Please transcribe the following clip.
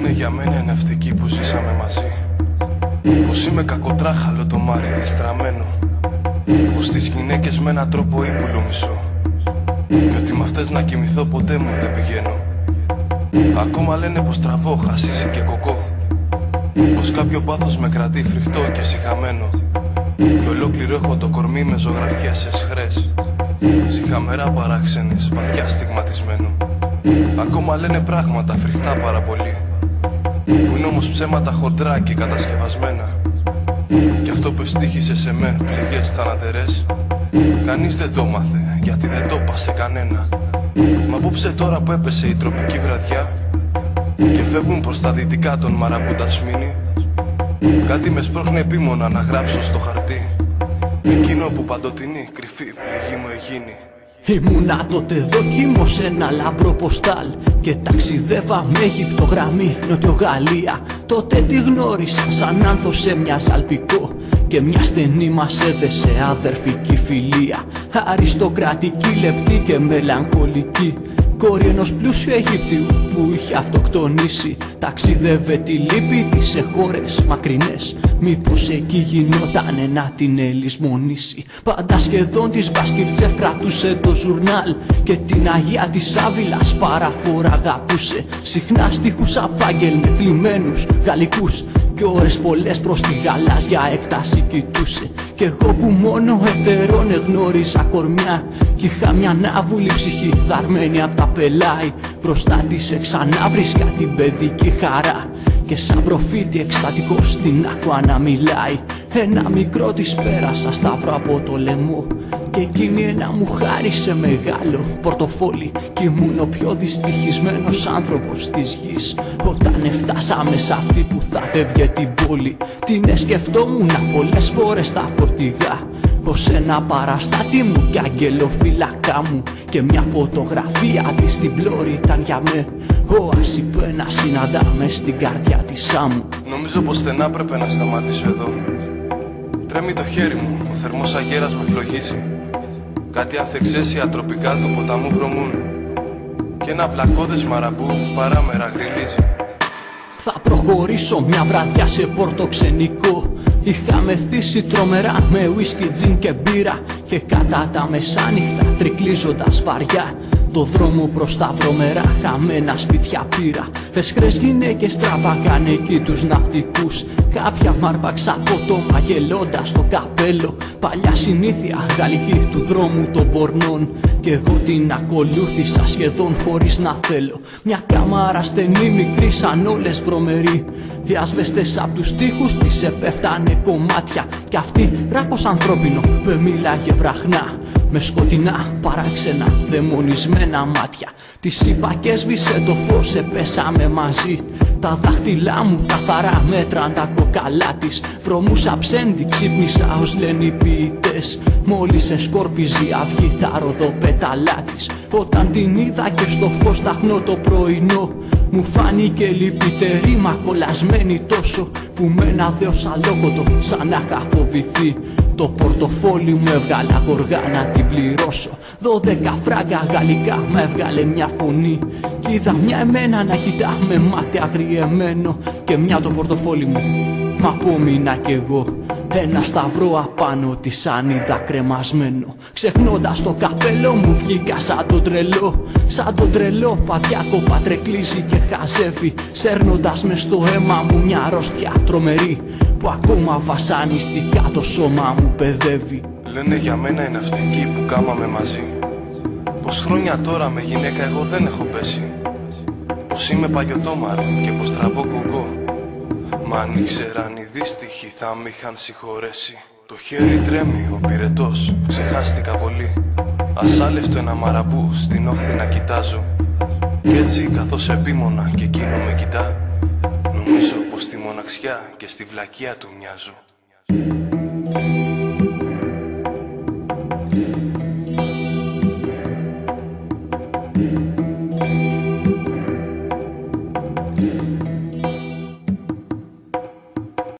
Λένε για μένα είναι ναυτικοί που ζήσαμε μαζί, πως είμαι κακοτράχαλο το μάρι στραμμένο, πως τις γυναίκες με έναν τρόπο ύπουλο μισώ, και ότι με αυτές να κοιμηθώ ποτέ μου δεν πηγαίνω. Ακόμα λένε πως τραβώ χασίσι και κοκό, πως κάποιο πάθος με κρατεί φρικτό και σιχαμένο, και ολόκληρο έχω το κορμί με ζωγραφιές σε σχρές, σιχαμερά παράξενες, βαθιά στιγματισμένο. Ακόμα λένε πράγματα φρικτά πάρα πολύ, που είναι όμως ψέματα χοντρά και κατασκευασμένα. Κι αυτό που ευτύχησε σε με πληγές θανατερές, κανείς δεν το μάθε, γιατί δεν το πάσε κανένα. Μα απόψε τώρα που έπεσε η τροπική βραδιά και φεύγουν προς τα δυτικά των Μαραμπούτα Σμήνη, κάτι με σπρώχνει επίμονα να γράψω στο χαρτί εκείνο που παντοτινή κρυφή πληγή μου εγίνει. Ήμουνα τότε δόκιμο σε ένα λαμπρό ποστάλ και ταξιδεύα με Αίγυπτο, γραμμή Νοτιογαλλία. Τότε τη γνώρισα σαν άνθος σε μια σαλπικό και μια στενή μας έδεσε αδερφική φιλία. Αριστοκρατική, λεπτή και μελαγχολική, κόρη ενός πλούσιου Αιγύπτιου που είχε αυτοκτονήσει. Ταξίδευε τη λύπη της σε χώρες μακρινές, μήπως εκεί γινότανε να την ελισμονήσει. Πάντα σχεδόν της Μπασκιρτσέφ κρατούσε το ζουρνάλ και την Αγία της Άβυλας παραφορά αγαπούσε. Συχνά στίχους απάγγελ με θλιμμένους γαλλικούς και ώρες πολλές προς τη γαλάζια έκταση κοιτούσε. Κι εγώ που μόνο ετερών εγνώριζα κορμιά κι είχα μια ναύουλη ψυχή δαρμένη απ' τα πελάι, μπροστά της ξανά βρίσκα την παιδική χαρά και σαν προφήτη εκστατικός την άκουα να μιλάει. Ένα μικρό της πέρασα σταυρό από το λαιμό και εκείνη ένα μου χάρισε μεγάλο πορτοφόλι, κι ήμουν ο πιο δυστυχισμένος άνθρωπος της γης όταν φτάσαμε σ' αυτή που θα φεύγε την πόλη. Την σκεφτόμουν πολλές φορές στα φορτηγά ως ένα παραστάτη μου κι αγγελοφύλακά μου, και μια φωτογραφία της στην πλώρη ήταν για με όαση που ένα συναντάμε στην καρδιά της άμμου. Νομίζω πως στενά πρέπει να σταματήσω εδώ. Τρέμει το χέρι μου, ο θερμός αγέρας με φλογίζει, κάτι ανθεξαίσια τροπικά του ποταμού βρωμούν και ένα βλακώδες μαραμπού παράμερα γριλίζει. Θα προχωρήσω μια βραδιά σε πορτοξενικό. Είχα μεθύσει τρομερά με ουίσκι, τζιν και μπύρα και κατά τα μεσάνυχτα τρικλίζοντας βαριά το δρόμο προς τα βρωμερά χαμένα σπίτια πήρα. Εσχρές γυναίκες τραβάγαν εκεί τους ναυτικούς, κάποια μ' άρπαξα ποτόμα γελώντας το καπέλο. Παλιά συνήθεια γαλλική του δρόμου των πορνών κι εγώ την ακολούθησα σχεδόν χωρίς να θέλω. Μια κάμαρα στενή μικρή σαν όλες βρωμερή, οι ασβεστές απ' τους τοίχους της επέφτανε κομμάτια κι αυτή ράπος ανθρώπινο που μίλαγε βραχνά με σκοτεινά παράξενα δαιμονισμένα μάτια. Της είπα και έσβησε το φως, επέσαμε μαζί. Τα δάχτυλά μου καθαρά μέτραν τα κοκαλά της. Βρωμούσα ψέντη, ξύπνησα ως λένε οι ποιητές, μόλις εσκόρπιζε η αυγή τα ροδοπέταλά της. Όταν την είδα και στο φως ταχνό το πρωινό, μου φάνηκε λυπητερή μα κολλασμένη τόσο, που με ένα δέος αλόκοτο σαν να είχα φοβηθεί. Το πορτοφόλι μου έβγαλα γοργά να την πληρώσω. 12 φράγκα γαλλικά με έβγαλε μια φωνή κι είδα μια εμένα να κοιτά με μάτι αγριεμένο και μια το πορτοφόλι μου, μα απόμεινα κι εγώ ένα σταυρό απάνω τη σαν είδα κρεμασμένο. Ξεχνώντας το καπέλο μου βγήκα σαν τον τρελό, σαν τον τρελό παδιάκο πατρεκλίζει και χαζεύει, σέρνοντας μες στο αίμα μου μια αρρώστια τρομερή που ακόμα βασανιστικά το σώμα μου παιδεύει. Λένε για μένα οι ναυτικοί που κάμαμε μαζί, πως χρόνια τώρα με γυναίκα εγώ δεν έχω πέσει, πως είμαι παλιωτόμαρο και πως τραβώ κουκό. Μα αν ήξεραν οι δύστιχοι θα μ' είχαν συγχωρέσει. Το χέρι τρέμει, ο πυρετός, ξεχάστηκα πολύ. Ασάλευτο ένα μαραμπού στην όχθη να κοιτάζω, κι έτσι καθώς επίμονα και εκείνο με κοιτά, νομίζω πως στη μοναξιά και στη βλακεία του μοιάζω.